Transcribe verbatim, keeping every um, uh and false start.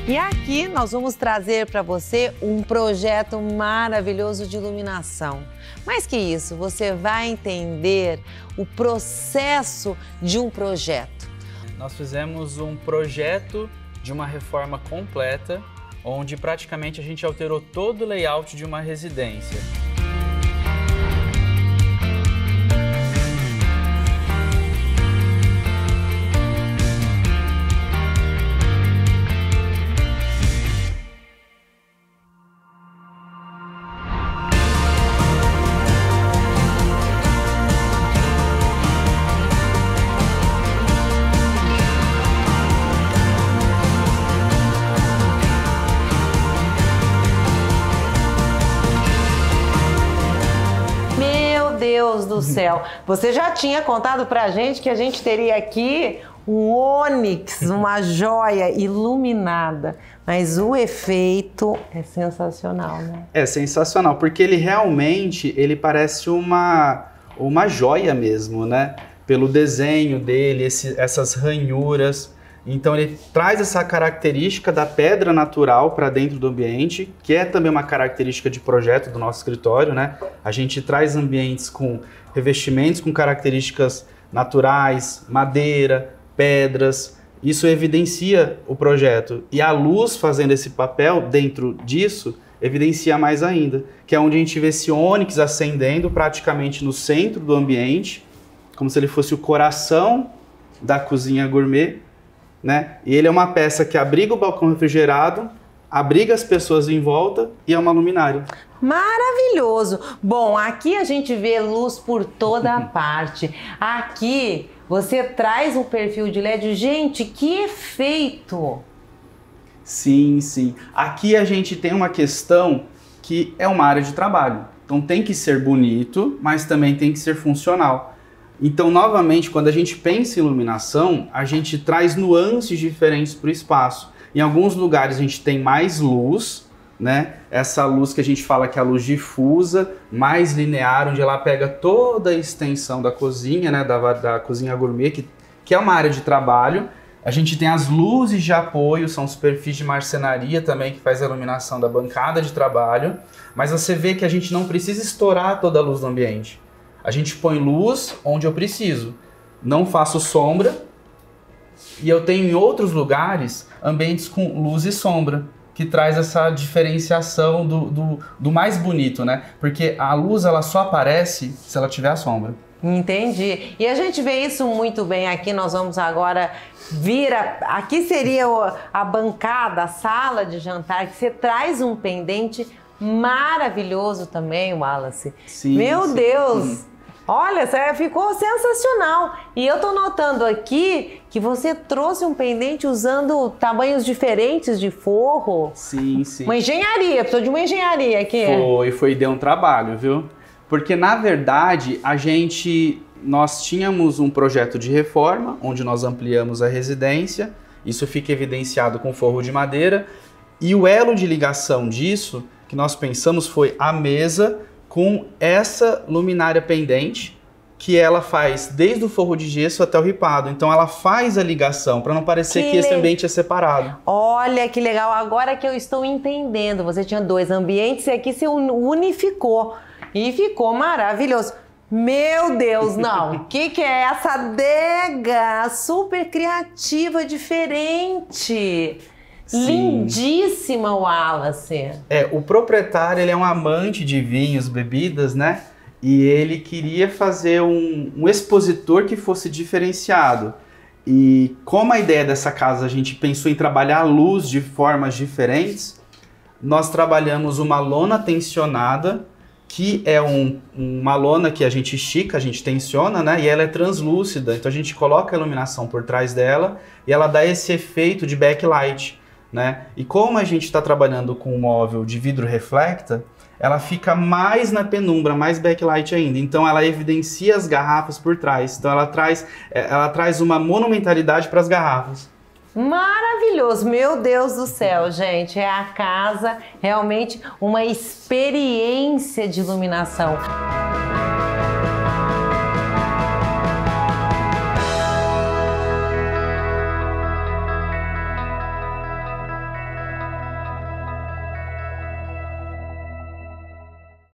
E aqui nós vamos trazer para você um projeto maravilhoso de iluminação. Mais que isso, você vai entender o processo de um projeto. Nós fizemos um projeto de uma reforma completa, onde praticamente a gente alterou todo o layout de uma residência. Deus do céu, você já tinha contado pra gente que a gente teria aqui um ônix, uma joia iluminada, mas o efeito é sensacional, né? É sensacional, porque ele realmente, ele parece uma, uma joia mesmo, né? Pelo desenho dele, esse, essas ranhuras. Então ele traz essa característica da pedra natural para dentro do ambiente, que é também uma característica de projeto do nosso escritório, né? A gente traz ambientes com revestimentos com características naturais, madeira, pedras. Isso evidencia o projeto. E a luz fazendo esse papel dentro disso evidencia mais ainda, que é onde a gente vê esse ônix acendendo praticamente no centro do ambiente, como se ele fosse o coração da cozinha gourmet. Né? E ele é uma peça que abriga o balcão refrigerado, abriga as pessoas em volta e é uma luminária. Maravilhoso! Bom, aqui a gente vê luz por toda a parte. Aqui você traz um perfil de L E D. Gente, que efeito! Sim, sim. Aqui a gente tem uma questão que é uma área de trabalho. Então tem que ser bonito, mas também tem que ser funcional. Então, novamente, quando a gente pensa em iluminação, a gente traz nuances diferentes para o espaço. Em alguns lugares a gente tem mais luz, né? Essa luz que a gente fala que é a luz difusa, mais linear, onde ela pega toda a extensão da cozinha, né? Da, da cozinha gourmet, que, que é uma área de trabalho. A gente tem as luzes de apoio, são os perfis de marcenaria também, que faz a iluminação da bancada de trabalho. Mas você vê que a gente não precisa estourar toda a luz do ambiente. A gente põe luz onde eu preciso, não faço sombra, e eu tenho em outros lugares ambientes com luz e sombra, que traz essa diferenciação do, do, do mais bonito, né? Porque a luz ela só aparece se ela tiver a sombra. Entendi. E a gente vê isso muito bem aqui, nós vamos agora vir, a, aqui seria a bancada, a sala de jantar, que você traz um pendente maravilhoso também, Wallace. Sim, Meu sim. Deus! Sim. Olha, ficou sensacional. E eu tô notando aqui que você trouxe um pendente usando tamanhos diferentes de forro. Sim, sim. Uma engenharia, precisou de uma engenharia aqui. Foi, foi, deu um trabalho, viu? Porque, na verdade, a gente, nós tínhamos um projeto de reforma, onde nós ampliamos a residência. Isso fica evidenciado com forro de madeira. E o elo de ligação disso, que nós pensamos, foi a mesa com essa luminária pendente, que ela faz desde o forro de gesso até o ripado. Então ela faz a ligação, para não parecer que, que esse ambiente é separado. Olha que legal, agora que eu estou entendendo. Você tinha dois ambientes e aqui você unificou. E ficou maravilhoso. Meu Deus, não. O que, que é essa adega super criativa, diferente? Sim. Lindíssima, Wallace. É, o proprietário, ele é um amante de vinhos, bebidas, né? E ele queria fazer um, um expositor que fosse diferenciado. E como a ideia dessa casa, a gente pensou em trabalhar a luz de formas diferentes, nós trabalhamos uma lona tensionada, que é um, uma lona que a gente estica, a gente tensiona, né? E ela é translúcida, então a gente coloca a iluminação por trás dela e ela dá esse efeito de backlight. Né? E como a gente está trabalhando com um móvel de vidro reflecta, ela fica mais na penumbra, mais backlight ainda. Então ela evidencia as garrafas por trás. Então ela traz, ela traz uma monumentalidade para as garrafas. Maravilhoso, meu Deus do céu, gente. É a casa realmente uma experiência de iluminação.